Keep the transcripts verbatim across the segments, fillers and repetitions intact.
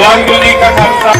वाहिगुरू जी का खालसा।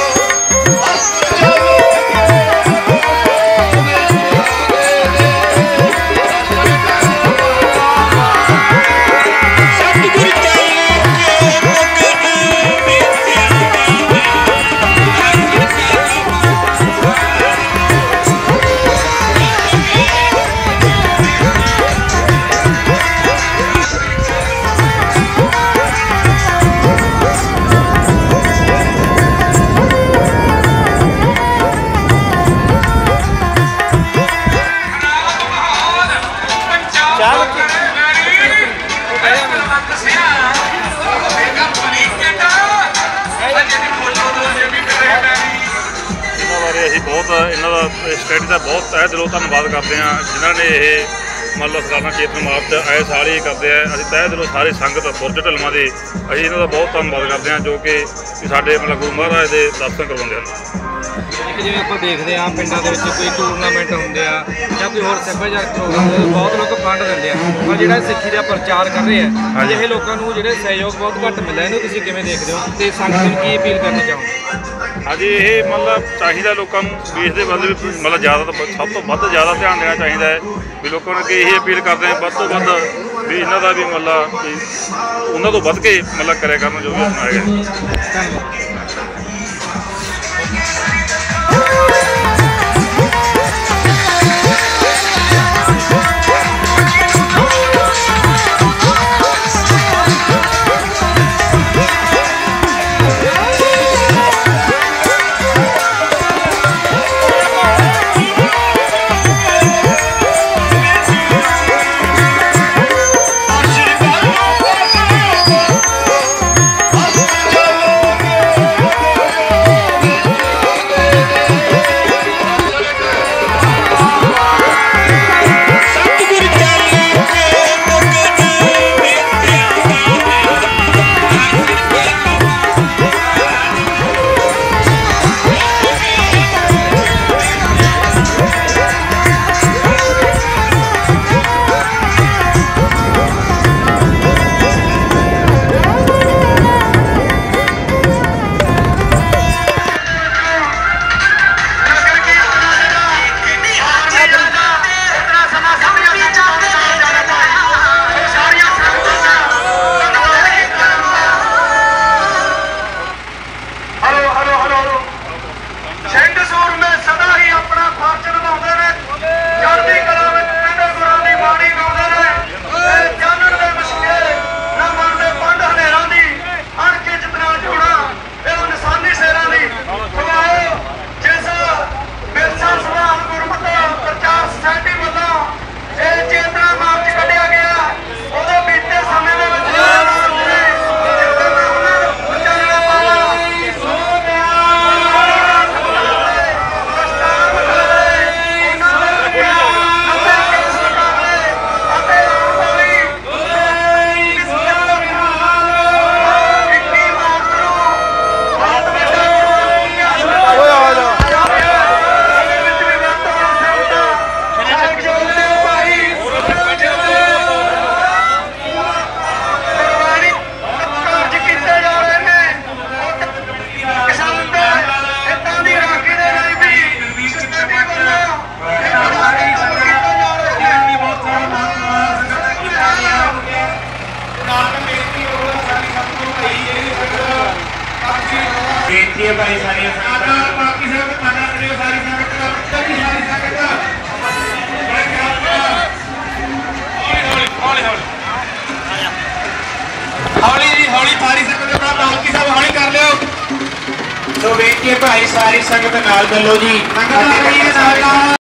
बहुत इन्हों का स्टडी का बहुत तह दिलों धन्यवाद करते हैं जिन्होंने ये मतलब सालाना चेतन मार्च आए साल ही करते हैं। अभी तह दिलों सारी संगत बुरज ढलमा की अभी इन्हों का बहुत धन्यवाद करते हैं जो कि साढ़े मतलब गुरु महाराज के दर्शन करवाते हैं। जिवें आपां देखते हैं पिंडां दे विच कोई टूरनामेंट होंदे आ जां कोई होर सभ्याचारक प्रोग्राम होंदे बहुत लोग फंड दिंदे आ पर जिहड़ा सिੱਖੀ ਦਾ प्रचार कर रहे हैं अजिहे लोगों को जिहड़े सहयोग बहुत घट मिलदा इहनूं तुसीं किवें देखदे हो ते संगत नूं की अपील करना चाहोगे? हाँ जी ये मतलब चाहिए लोगों को इस बल भी मतलब ज़्यादा तो सब तो वध ज़्यादा ध्यान देना चाहिए है भी लोगों ने यही अपील करते हैं वध तो वध भी इन्हों का भी मतलब उन्होंने तो वध के मतलब करे करना जो भी अपनाएगा। भाई सारी बाकी सब खाना करियो सारी संगत सारी संगत हौली हौली हौली जी हौली सारी संगत अपना बाकी सब हौली कर लियो। तो बेटी भाई सारी संगत नाल चलो जी।